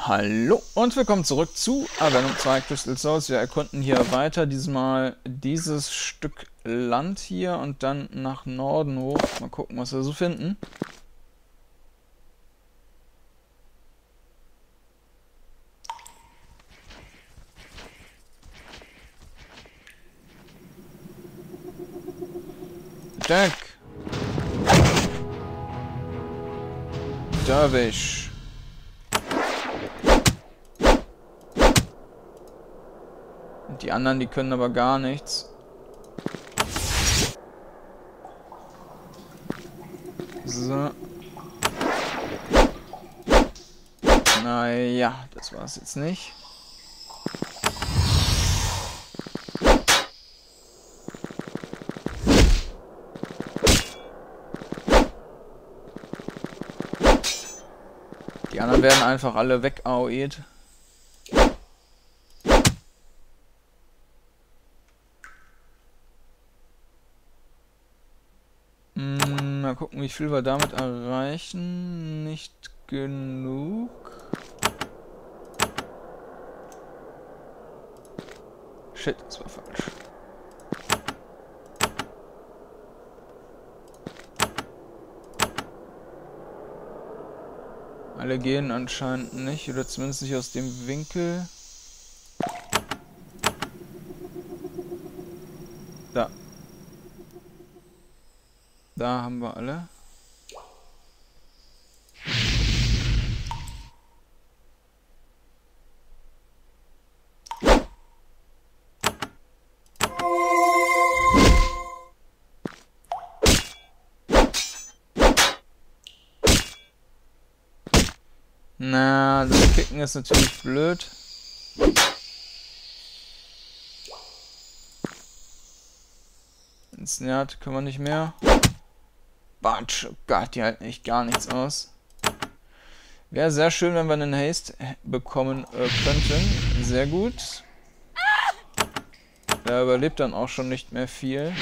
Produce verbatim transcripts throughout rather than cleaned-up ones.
Hallo und willkommen zurück zu Avernum zwei Crystal Souls. Wir erkunden hier weiter, diesmal dieses Stück Land hier und dann nach Norden hoch. Mal gucken, was wir so finden. Jack! Derwish! Die anderen, die können aber gar nichts. So. Naja, das war's jetzt nicht. Die anderen werden einfach alle weg-A O E'd. Mal gucken, wie viel wir damit erreichen. Nicht genug. Shit, das war falsch. Alle gehen anscheinend nicht, oder zumindest nicht aus dem Winkel. Da. Da haben wir alle. Na, das Kicken ist natürlich blöd. Instant können wir nicht mehr. Batsch, oh Gott, die halten echt gar nichts aus. Wäre sehr schön, wenn wir einen Haste bekommen äh, könnten. Sehr gut. Der überlebt dann auch schon nicht mehr viel.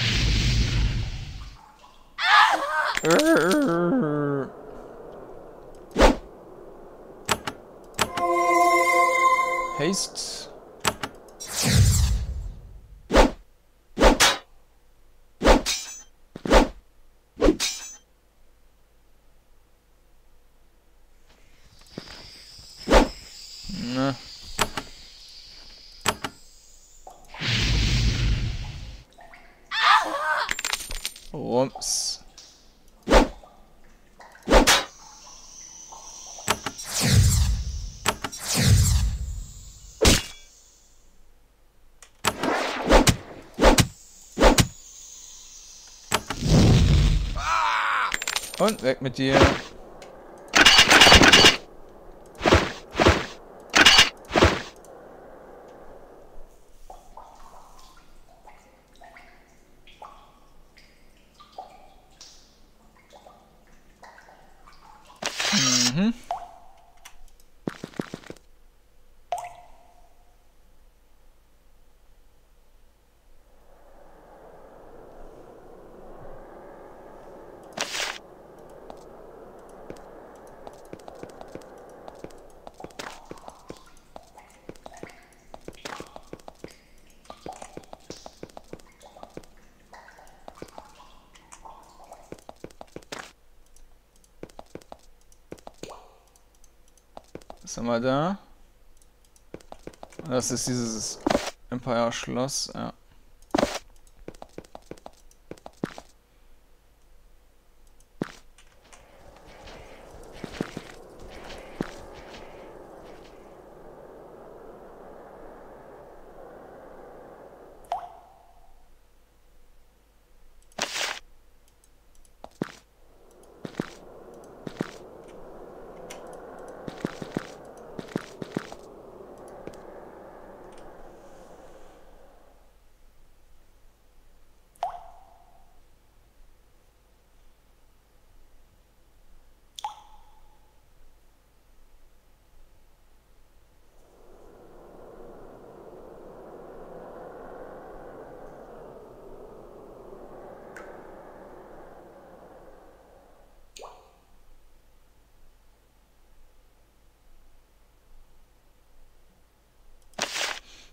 Haste. Ne. Rums. Und weg mit dir. Mhm. Was haben wir da? Das ist dieses Empire Schloss, ja.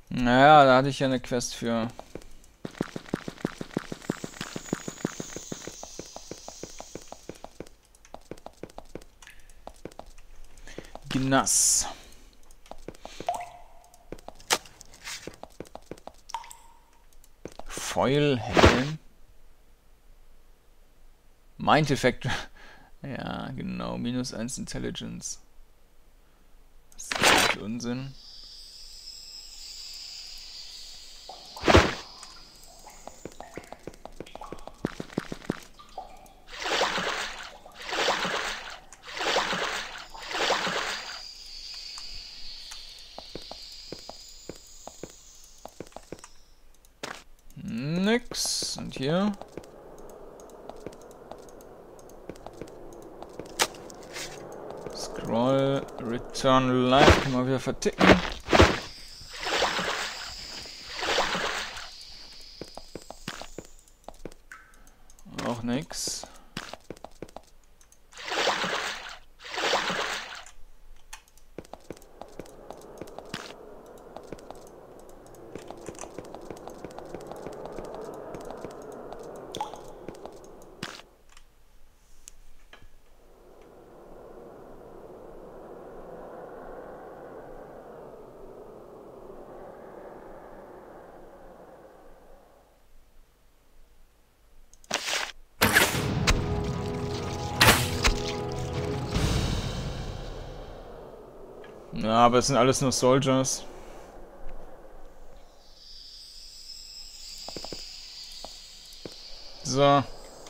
Naja, da hatte ich ja eine Quest für. Gnass. Foilhelm. Mind Effekt. Ja, genau. Minus eins Intelligence. Das ist natürlich Unsinn. Nix. Und hier? Scroll, Return Life. Kann man wieder verticken. Auch nix. Ja, aber es sind alles nur Soldiers. So.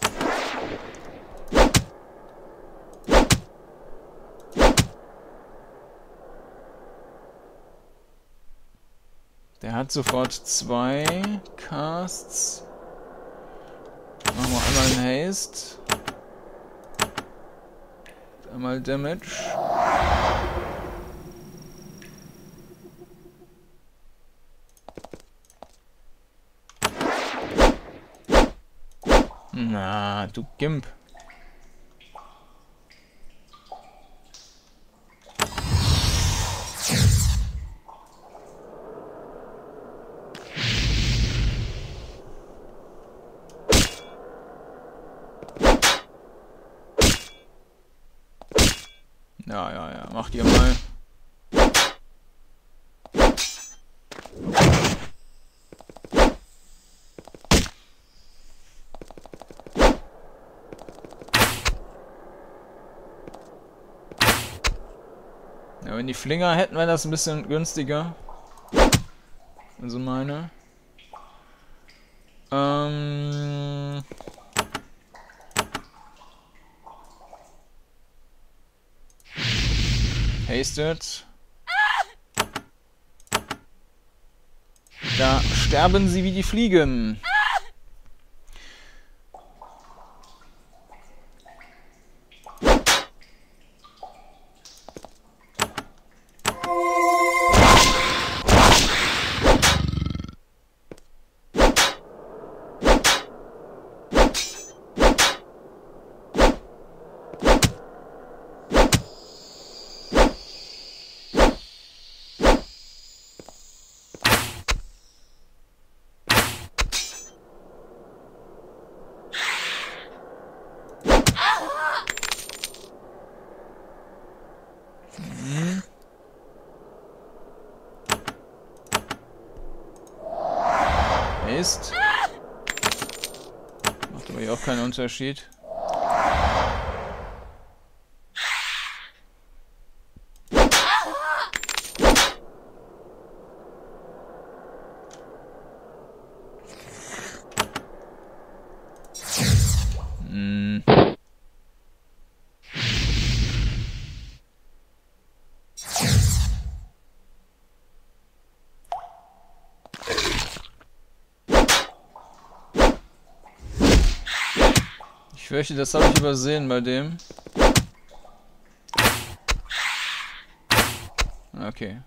Der hat sofort zwei Casts. Machen wir einmal einen Haste. Einmal Damage. Na, du Gimp. Ja, ja, ja. Macht ihr mal. Ja, wenn die Flinger hätten, wäre das ein bisschen günstiger. Also meine. Ähm... Hasted. Da sterben sie wie die Fliegen. Ist. Macht aber hier auch keinen Unterschied. Hm. Ich fürchte, das habe ich übersehen bei dem. Okay.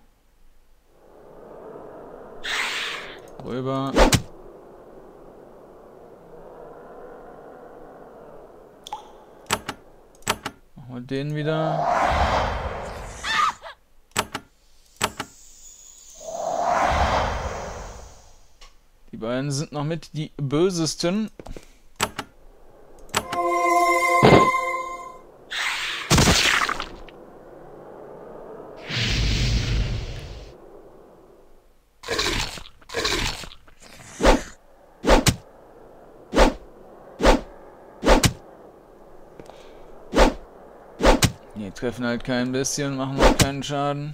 Rüber. Machen wir den wieder. beiden sind noch mit die bösesten. Die treffen halt kein bisschen, machen auch keinen Schaden.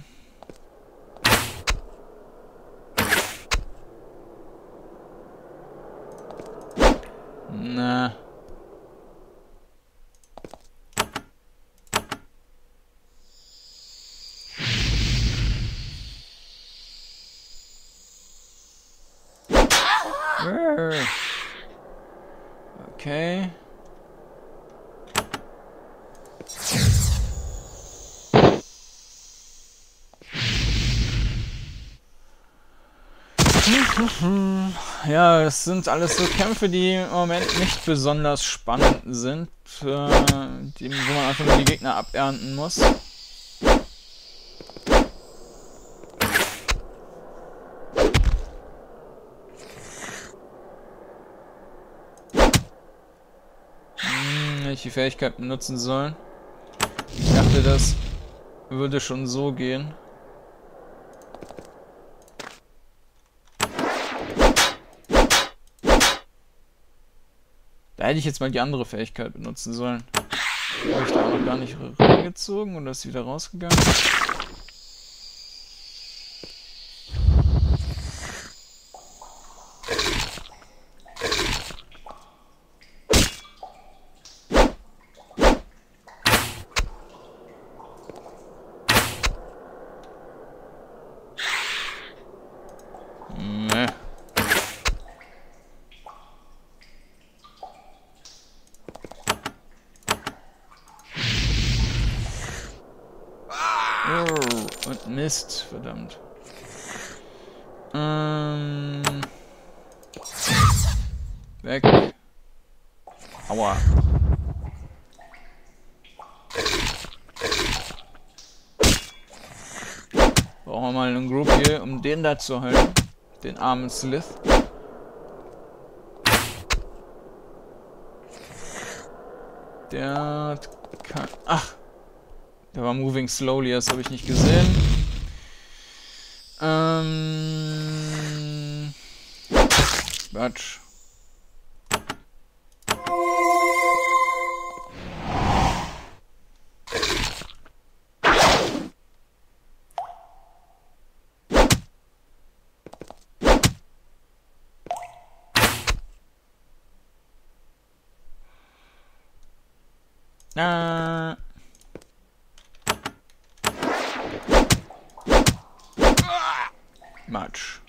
Na. Okay. Ja, das sind alles so Kämpfe, die im Moment nicht besonders spannend sind, äh, die, wo man einfach nur die Gegner abernten muss. Hm, welche Fähigkeit benutzen sollen. Ich dachte, das würde schon so gehen. Da hätte ich jetzt mal die andere Fähigkeit benutzen sollen. Habe ich da auch noch gar nicht reingezogen oder ist wieder rausgegangen? Nee. Oh, und Mist, verdammt. Ähm. Weg. Aua. Brauchen wir mal einen Group hier, um den da zu halten. Den armen Slith. Der kann. Ach! Der war moving slowly, das habe ich nicht gesehen. Ähm. Quatsch. Ah. Much.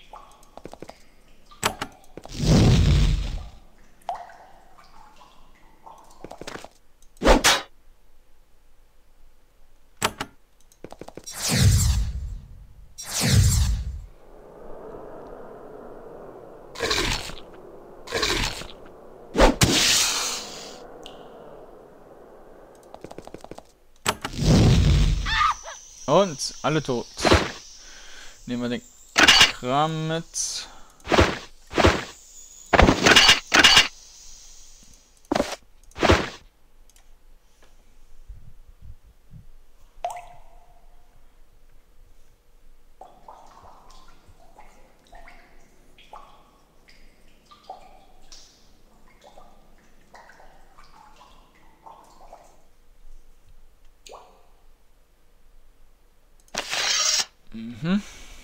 Und alle tot. Nehmen wir den Kram mit. Mhm.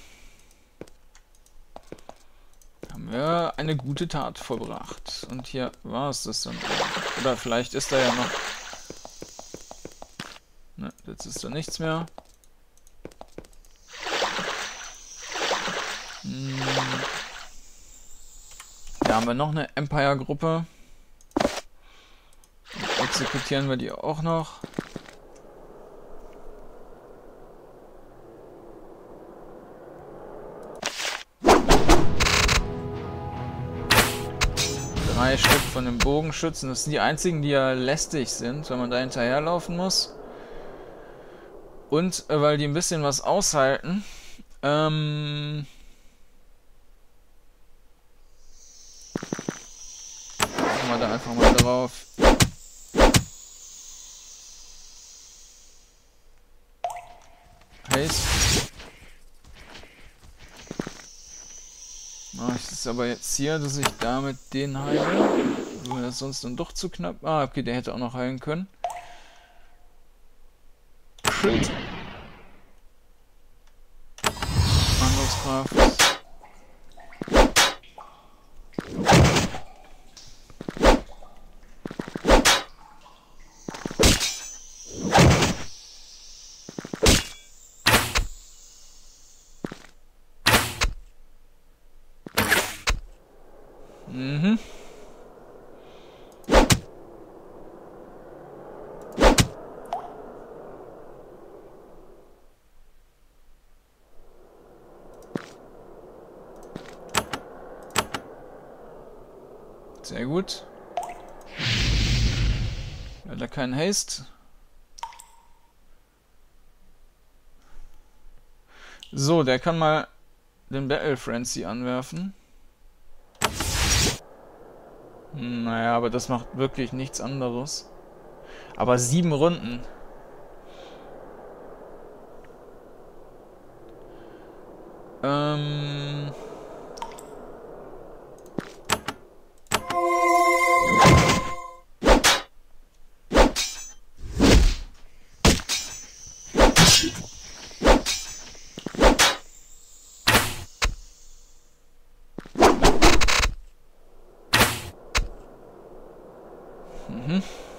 Haben wir eine gute Tat vollbracht. Und hier war es das dann. Oder vielleicht ist da ja noch... Ne, jetzt ist da nichts mehr. Hm. Da haben wir noch eine Empire-Gruppe. Exekutieren wir die auch noch. Drei Stück von den Bogenschützen. Das sind die einzigen, die ja lästig sind, wenn man da hinterherlaufen muss. Und äh, weil die ein bisschen was aushalten. Ähm da einfach mal drauf. Haste. Mache ich das aber jetzt hier, dass ich damit den heile. Wenn das sonst dann doch zu knapp. Ah, okay, der hätte auch noch heilen können. Shit. Angriffskraft. Mhm. Sehr gut. Hat er keinen Haste. So, der kann mal den Battle Frenzy anwerfen. Naja, aber das macht wirklich nichts anderes. Aber sieben Runden. Ähm... Mhm.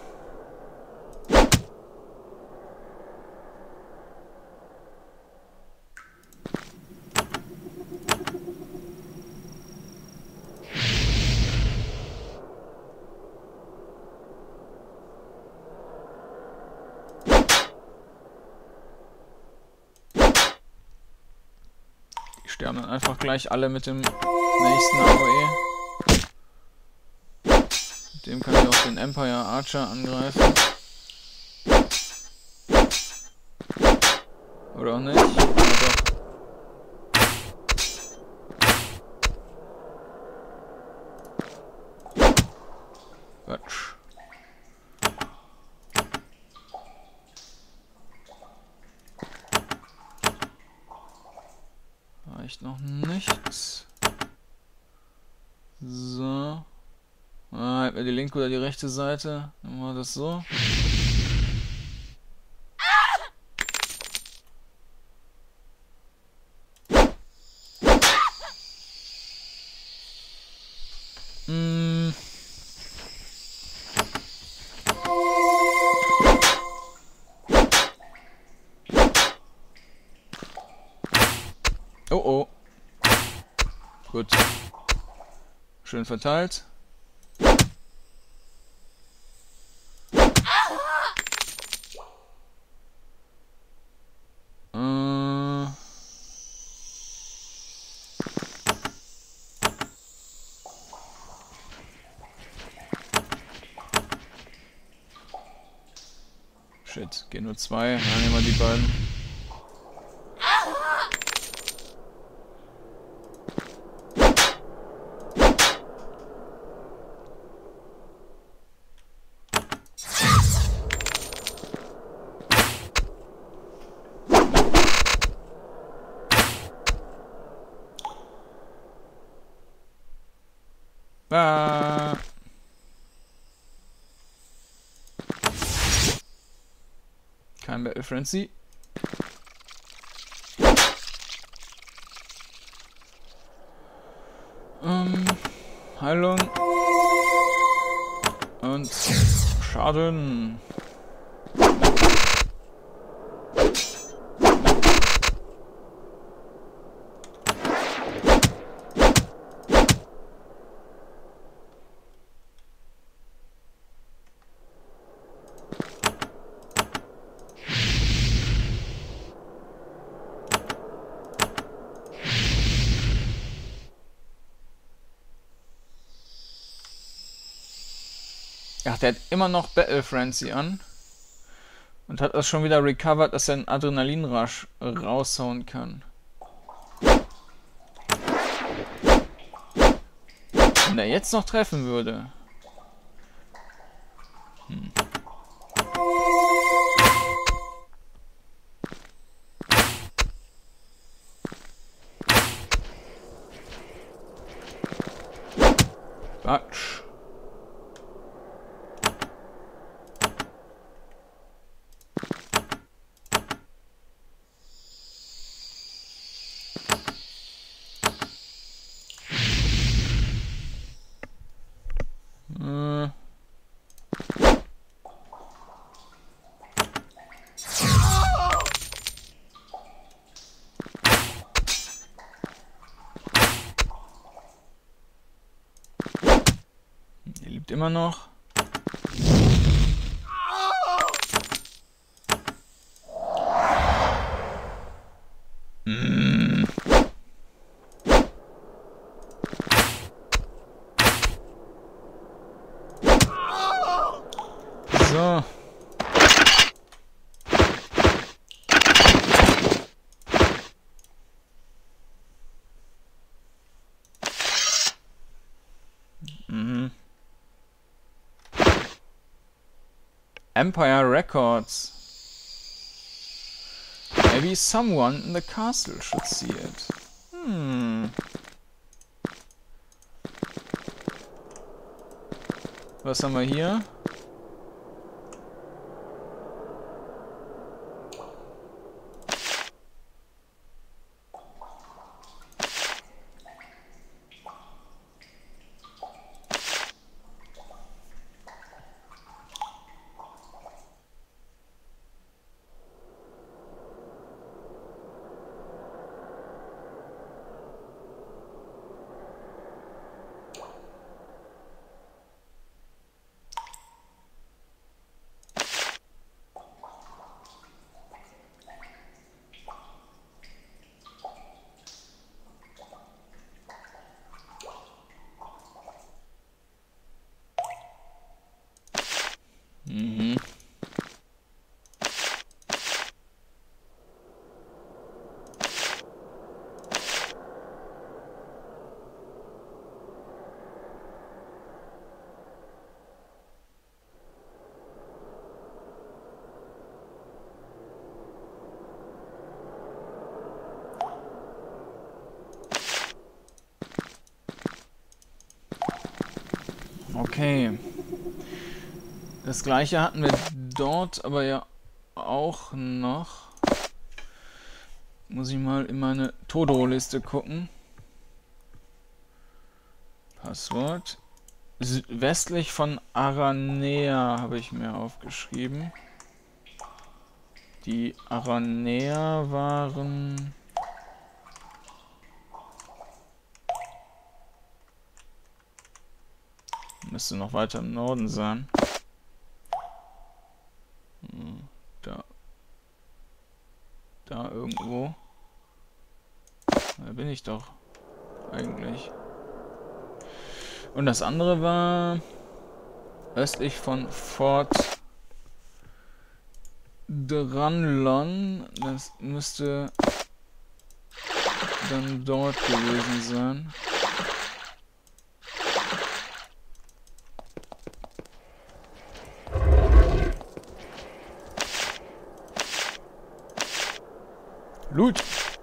Die sterben dann einfach gleich alle mit dem nächsten A O E. Mit dem kann ich auch den Empire Archer angreifen. Oder auch nicht? Ja, doch. Quatsch. Reicht noch nichts. So. Ah, halt mir die linke oder die rechte Seite. Dann machen wir das so. Mm. Oh oh. Gut. Schön verteilt. Äh. Shit, gehen nur zwei. Dann nehmen wir die beiden. Ah. Kein Battle Frenzy. Ähm, Heilung. Und Schaden. Ach, der hat immer noch Battle Frenzy an. Und hat das schon wieder recovered, dass er einen Adrenalin-Rush raushauen kann. Wenn er jetzt noch treffen würde. Hm. Quatsch. Äh. Er lebt immer noch. Mm. So. Mhm. Empire Records. Maybe someone in the castle should see it. Hmm. Was haben wir hier? Mhm. Okay. Das gleiche hatten wir dort aber ja auch noch. Muss ich mal in meine Todo-Liste gucken. Passwort. Westlich von Aranea habe ich mir aufgeschrieben. Die Aranea waren... Müsste noch weiter im Norden sein. Hm, da. Da irgendwo. Da bin ich doch. Eigentlich. Und das andere war östlich von Fort Dranlon. Das müsste dann dort gewesen sein. Loot!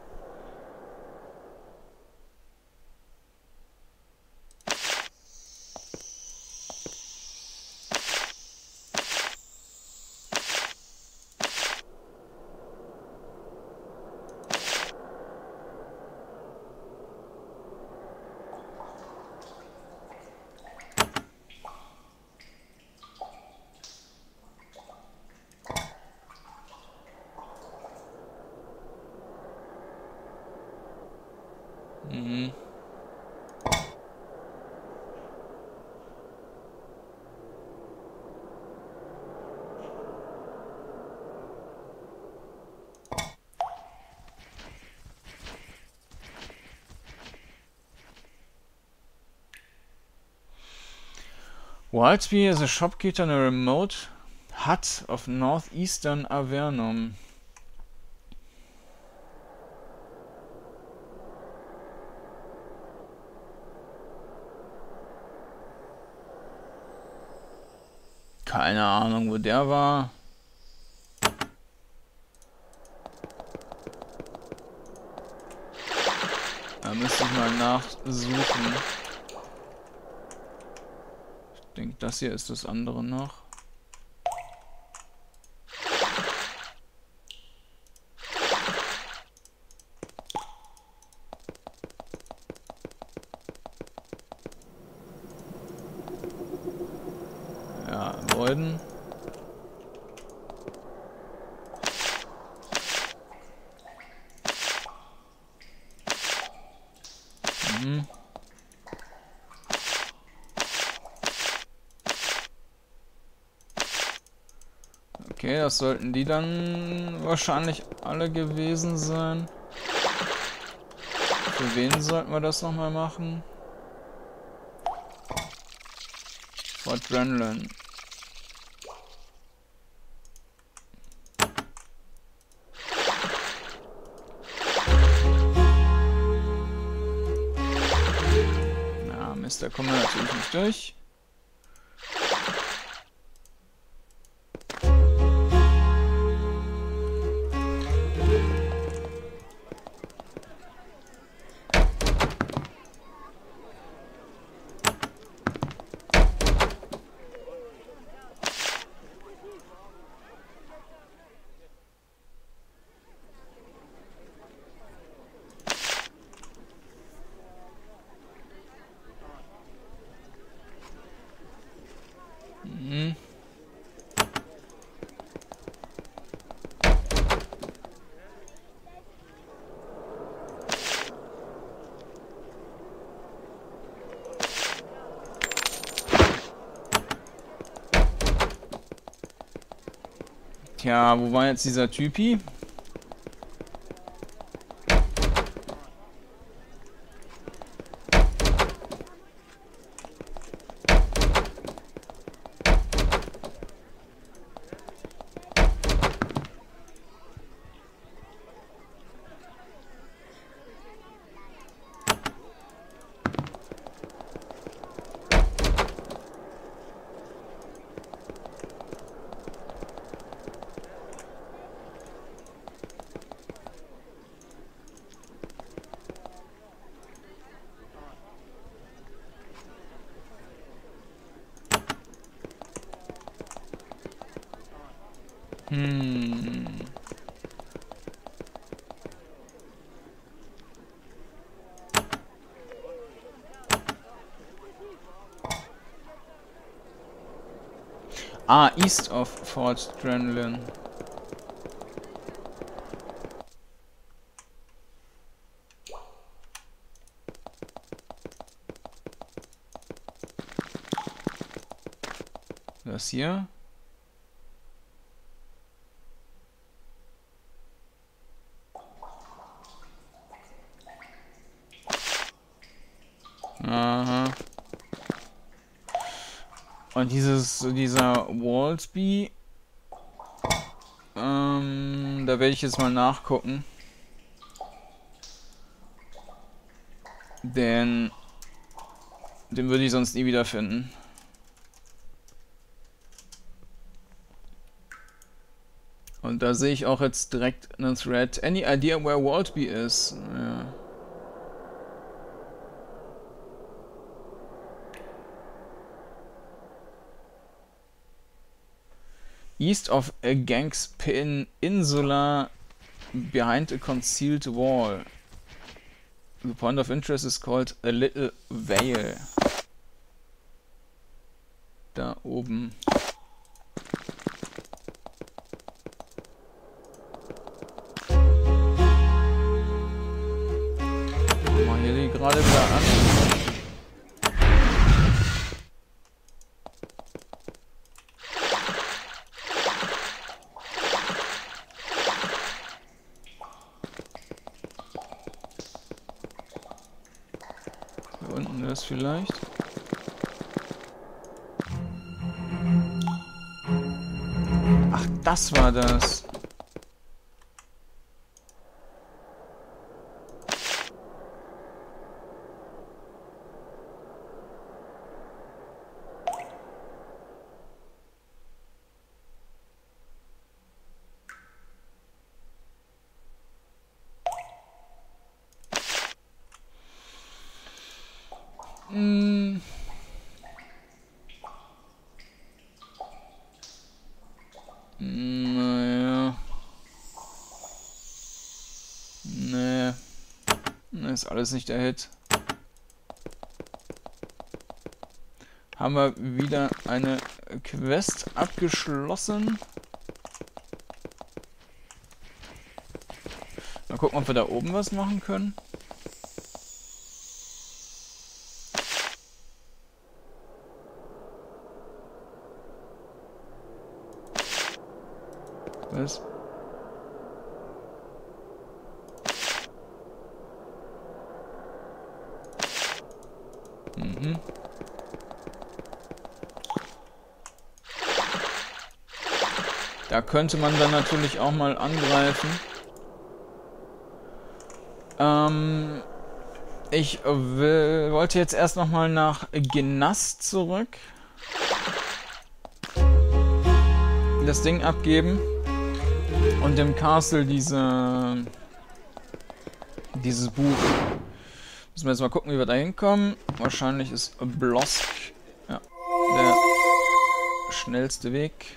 Mhm. Wildsby is a shopkeeper in a remote hut of northeastern Avernum. Keine Ahnung, wo der war. Da müsste ich mal nachsuchen. Ich denke, das hier ist das andere noch. Ja, Leuten. Mhm. Okay, das sollten die dann wahrscheinlich alle gewesen sein. Für wen sollten wir das nochmal machen? Fort Drenlin. Na, Mist, da kommen wir natürlich nicht durch. Mhm. Tja, wo war jetzt dieser Typi? Hm. Ah, east of Fort Drenlin. Das hier. Aha. Und dieses, dieser Walsby, ähm, da werde ich jetzt mal nachgucken. Denn den würde ich sonst nie wieder finden. Und da sehe ich auch jetzt direkt einen Thread. Any idea where Walsby is? Ja. East of a Gang's Peninsula, behind a concealed wall. The point of interest is called a little vale. Da oben. Machen wir hier die gerade wieder an. Hier unten ist vielleicht. Ach, das war das. Hm. Naja. Nee. Ist alles nicht der Hit. Haben wir wieder eine Quest abgeschlossen. Mal gucken, ob wir da oben was machen können. Was? Mhm. Da könnte man dann natürlich auch mal angreifen. Ähm, ich will, wollte jetzt erst noch mal nach Genast zurück. Das Ding abgeben. Und im Castle diese, dieses Buch. Müssen wir jetzt mal gucken, wie wir da hinkommen. Wahrscheinlich ist Blosk ja, der schnellste Weg.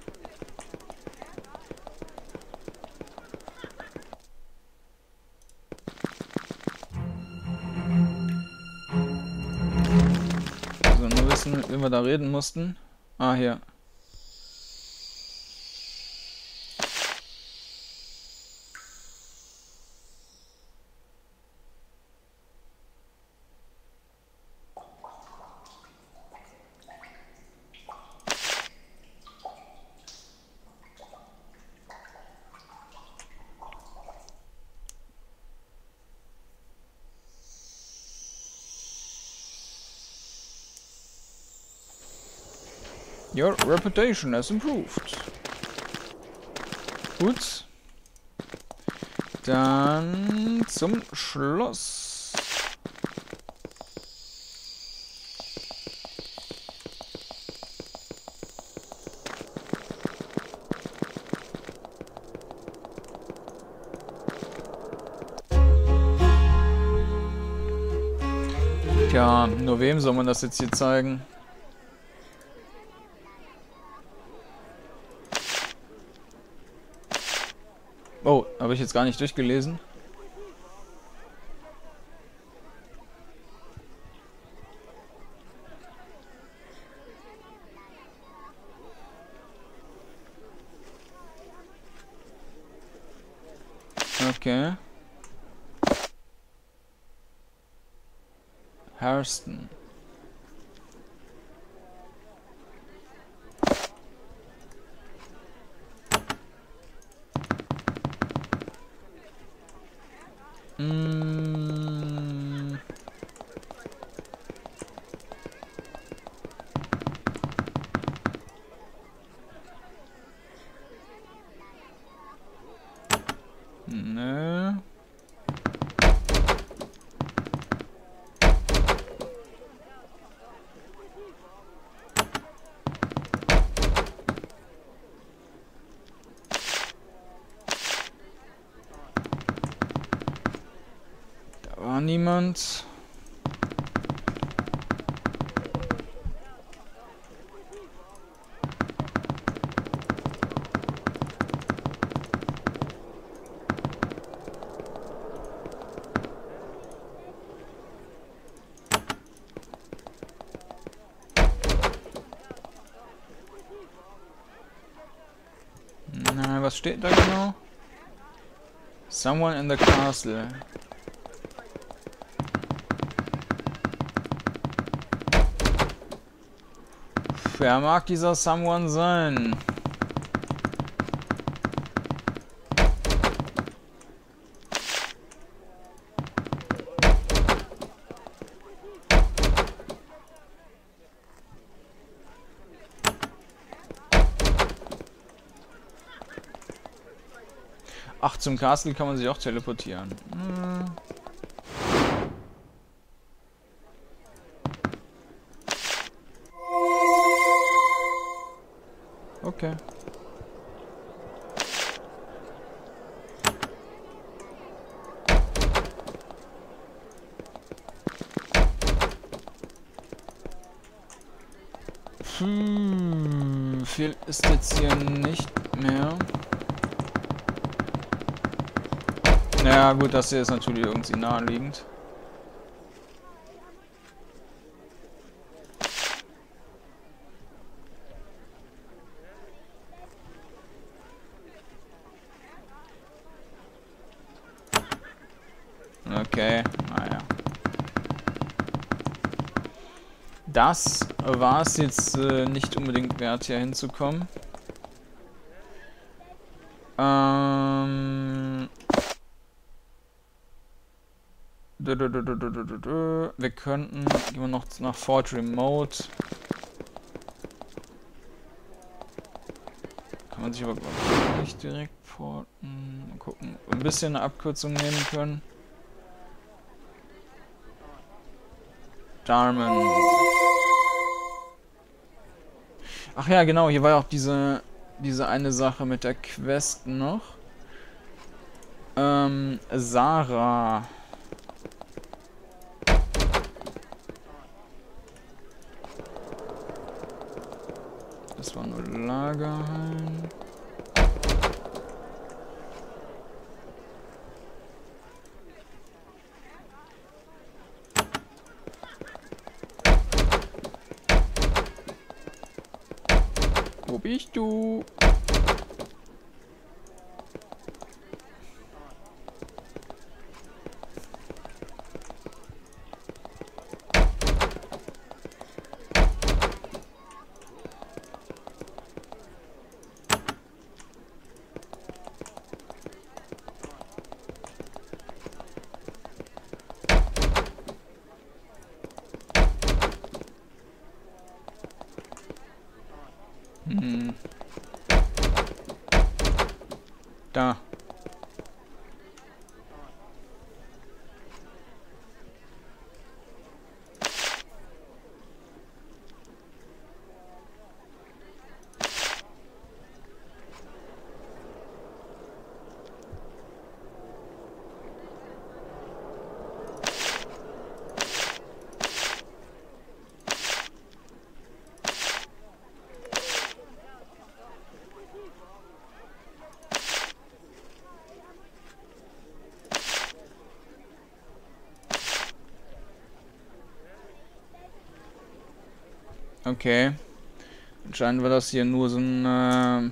So, nur wissen, mit wem wir da reden mussten. Ah, hier. Your reputation has improved. Gut. Dann zum Schloss. Tja, nur wem soll man das jetzt hier zeigen? Oh, habe ich jetzt gar nicht durchgelesen. Okay. Harston. Mm. Nö. War niemand. Na, was steht da genau? Someone in the castle. Wer mag dieser Someone sein? Ach, zum Castle kann man sich auch teleportieren. Hm. Okay. Hm, viel ist jetzt hier nicht mehr. Naja, gut, das hier ist natürlich irgendwie naheliegend. Okay, naja. Das war es jetzt äh, nicht unbedingt wert, hier hinzukommen. Ähm... Wir könnten... Gehen wir noch nach Fort Remote. Kann man sich aber nicht direkt porten. Mal gucken. Ein bisschen eine Abkürzung nehmen können. Darman. Ach ja, genau, hier war ja auch diese, diese eine Sache mit der Quest noch. Ähm, Sarah. Das war nur Lagerhallen. Wo bist du? Hm. Da. Okay. Anscheinend war das hier nur so ein,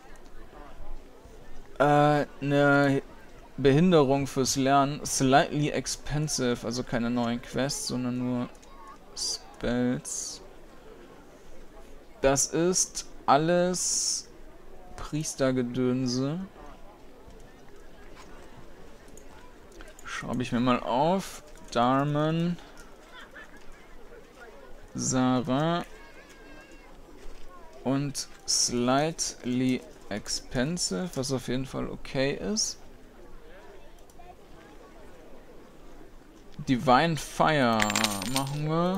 äh, eine Behinderung fürs Lernen. Slightly expensive, also keine neuen Quests, sondern nur Spells. Das ist alles Priestergedönse. Schreibe ich mir mal auf. Darman. Sarah. Und slightly expensive, was auf jeden Fall okay ist. Divine Fire machen wir.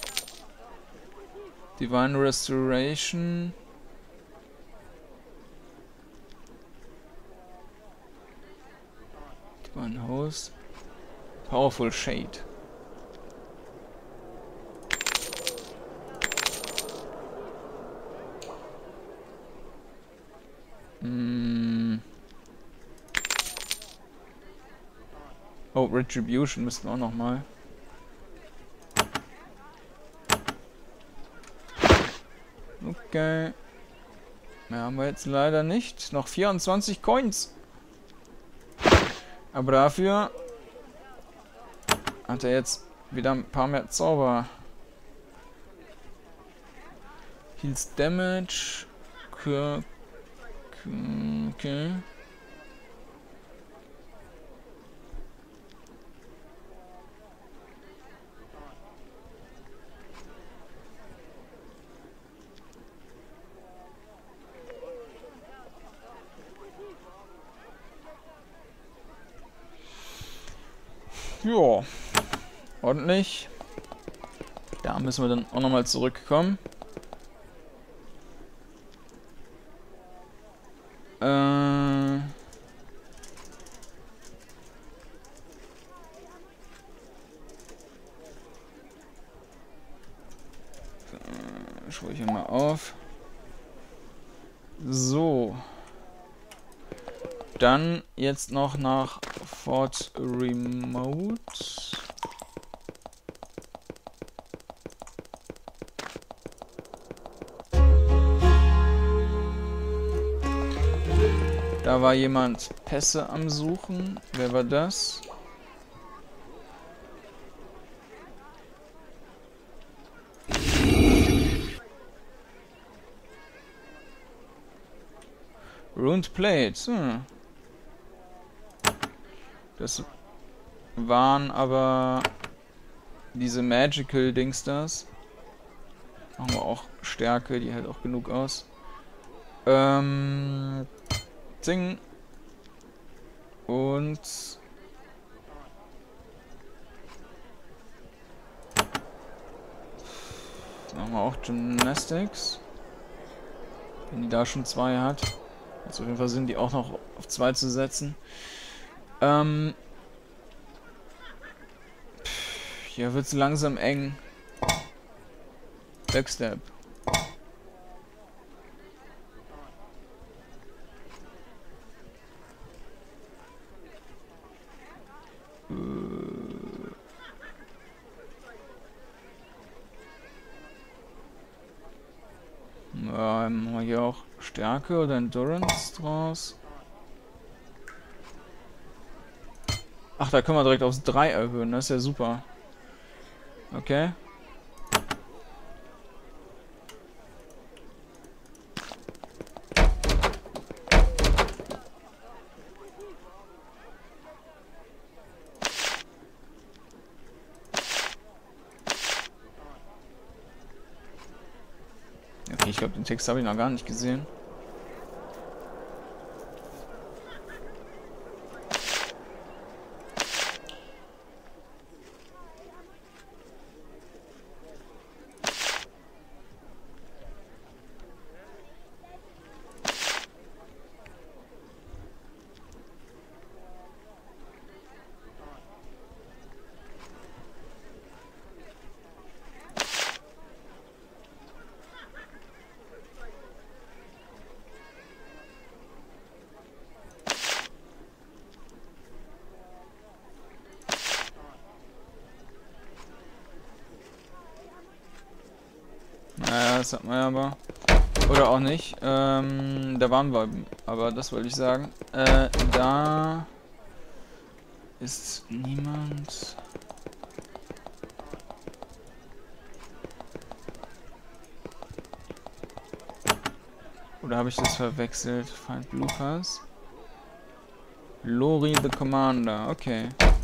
Divine Restoration. Divine Host. Powerful Shade. Hm. Oh, Retribution müssten wir auch noch mal. Okay. Mehr haben wir jetzt leider nicht. Noch vierundzwanzig Coins. Aber dafür hat er jetzt wieder ein paar mehr Zauber. Heals Damage. Okay. Okay. Ja, ordentlich. Da müssen wir dann auch nochmal zurückkommen. Äh... ich hier mal auf. So. Dann jetzt noch nach Fort Remote. Da war jemand Pässe am Suchen. Wer war das? Ruined Plate. Hm. Das waren aber diese Magical Dings das. Machen wir auch Stärke, die hält auch genug aus. Ähm. Zing. Und. Machen wir auch Gymnastics. Wenn die da schon zwei hat. Also auf jeden Fall sind die auch noch auf zwei zu setzen. Ähm. Hier wird es langsam eng. Backstep. Ja, haben wir hier auch Stärke oder Endurance draus? Ach, da können wir direkt aufs drei erhöhen, das ist ja super. Okay. Okay, ich glaube, den Text habe ich noch gar nicht gesehen. Naja, das hat man ja aber. Oder auch nicht. Ähm, da waren wir. Aber das wollte ich sagen. Äh, da ist niemand. Oder habe ich das verwechselt? Find Lucas. Lori the Commander. Okay.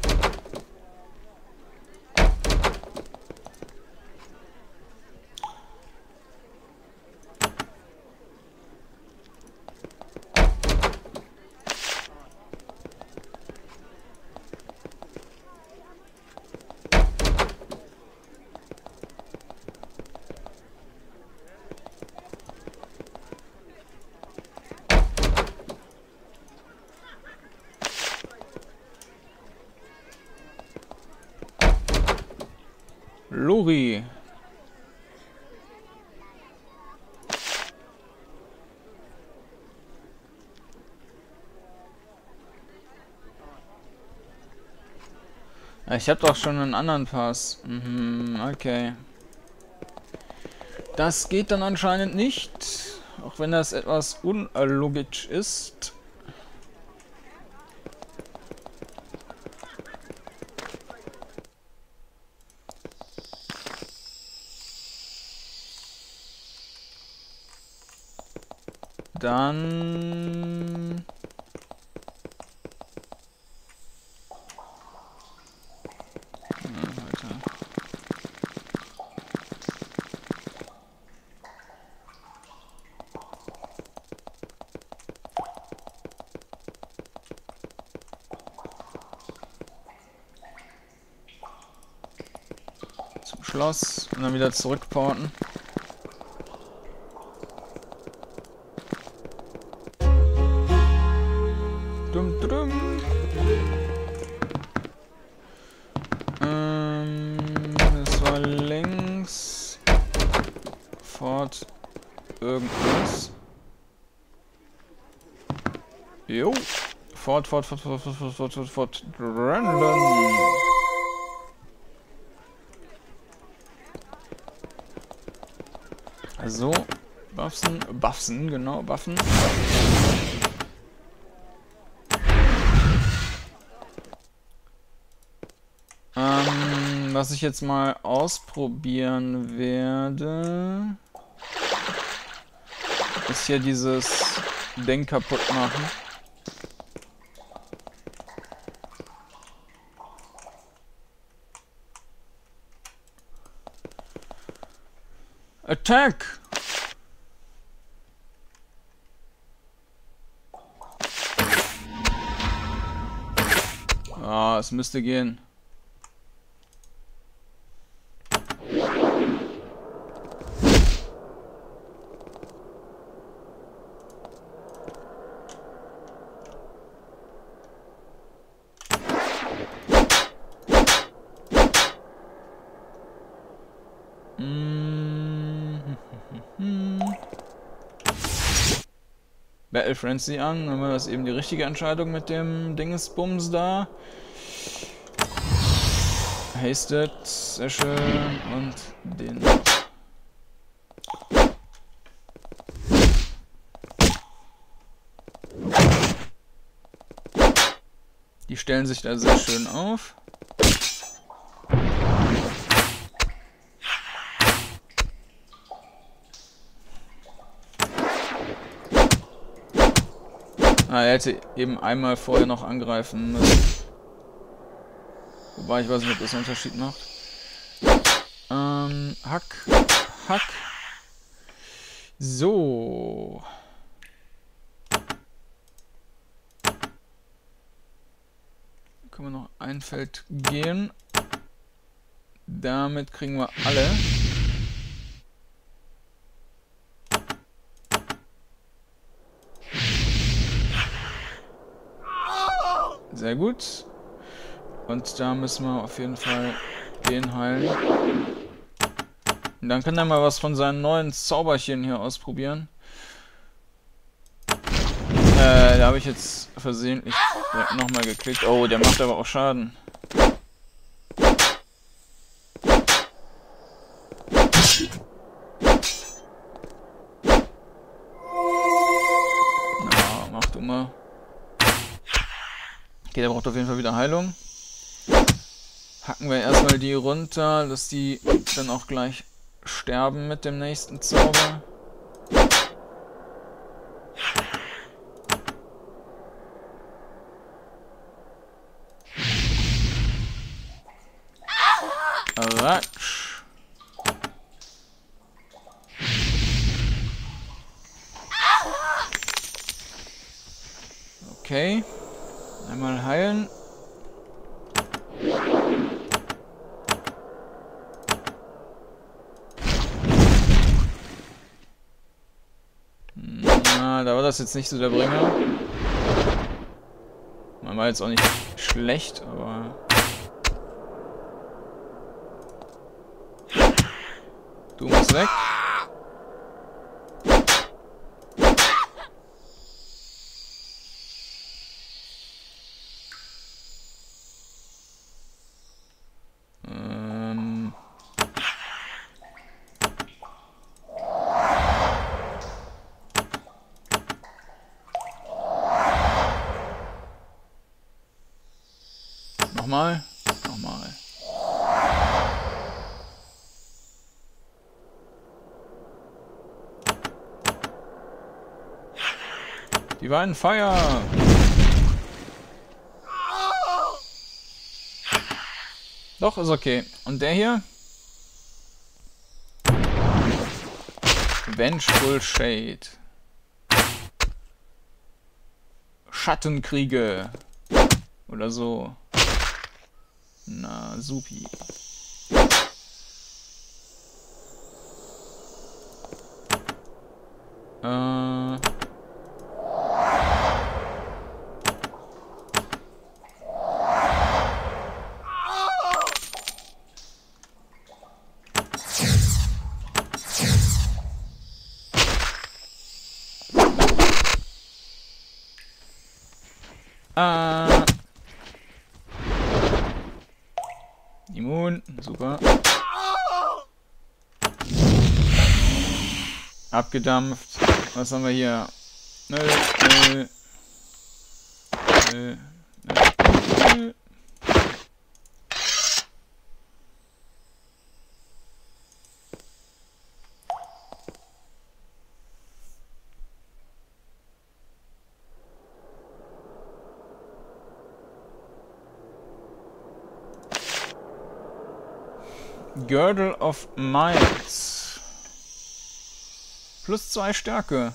Lori. Ich habe doch schon einen anderen Pass. Mhm, okay. Das geht dann anscheinend nicht. Auch wenn das etwas unlogisch ist. Dann... Ja, weiter. Zum Schloss und dann wieder zurückporten. Dum, dum. Ähm, das war links. Fort Jo. Fort, fort, fort, fort, fort, fort, fort, fort. Brandon. So. Buffsen. Buffsen, genau. Buffen. Ähm, was ich jetzt mal ausprobieren werde, ist hier dieses Ding kaputt machen. Attack! Ah, es müsste gehen. Battle Frenzy an, dann war das eben die richtige Entscheidung mit dem Dingesbums da. Hasted, sehr schön, und den. Die stellen sich da sehr schön auf. Ah, er hätte eben einmal vorher noch angreifen müssen. Wobei, ich weiß nicht, ob das einen Unterschied macht. Ähm, Hack, Hack. So. Können wir noch ein Feld gehen. Damit kriegen wir alle. Sehr gut. Und da müssen wir auf jeden Fall den heilen. Und dann kann er mal was von seinen neuen Zauberchen hier ausprobieren. Äh, da habe ich jetzt versehentlich nochmal geklickt. Oh, der macht aber auch Schaden. Na, mach du mal. Okay, der braucht auf jeden Fall wieder Heilung. Hacken wir erstmal die runter, dass die dann auch gleich sterben mit dem nächsten Zauber. Ratsch. Okay. Einmal heilen. Na, da war das jetzt nicht so der Bringer. Man war jetzt auch nicht schlecht, aber... Du musst weg. Ähm... Nochmal. Nochmal. Die beiden Feuer! Doch, ist okay. Und der hier? Vengeful Shade. Schattenkriege. Oder so. Na, supi. Äh... Ah. Immun, super. Abgedampft. Was haben wir hier? Nö, nö. Nö, nö, nö. Girdle of Might. Plus zwei Stärke.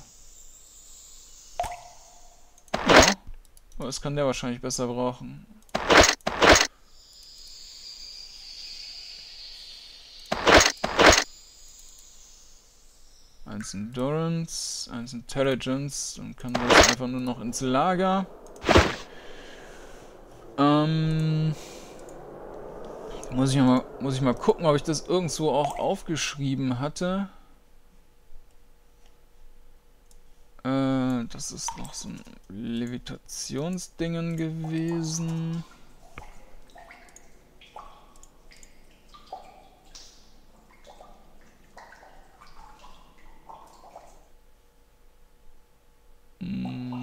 Ja. Aber das kann der wahrscheinlich besser brauchen. Eins Endurance, eins Intelligence. Dann kann das einfach nur noch ins Lager. Ähm... Muss ich mal, muss ich mal gucken, ob ich das irgendwo auch aufgeschrieben hatte. Äh, das ist noch so ein Levitationsdingen gewesen. Hm.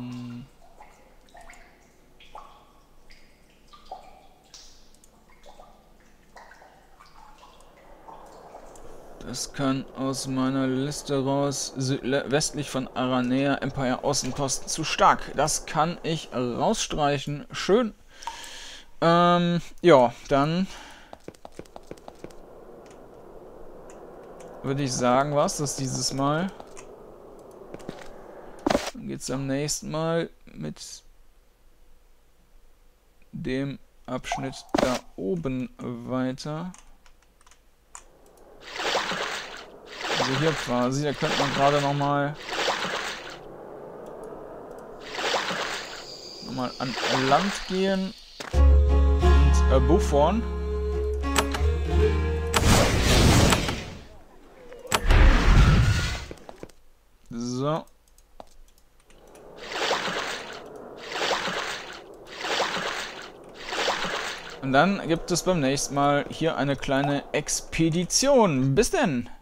Das kann aus meiner Liste raus. Westlich von Aranea, Empire Außenposten zu stark. Das kann ich rausstreichen. Schön. Ähm, ja, dann würde ich sagen, was das dieses Mal. Dann geht es am nächsten Mal mit dem Abschnitt da oben weiter. Also hier quasi, da könnte man gerade nochmal nochmal an Land gehen und äh, buffern. So. Und dann gibt es beim nächsten Mal hier eine kleine Expedition. Bis denn!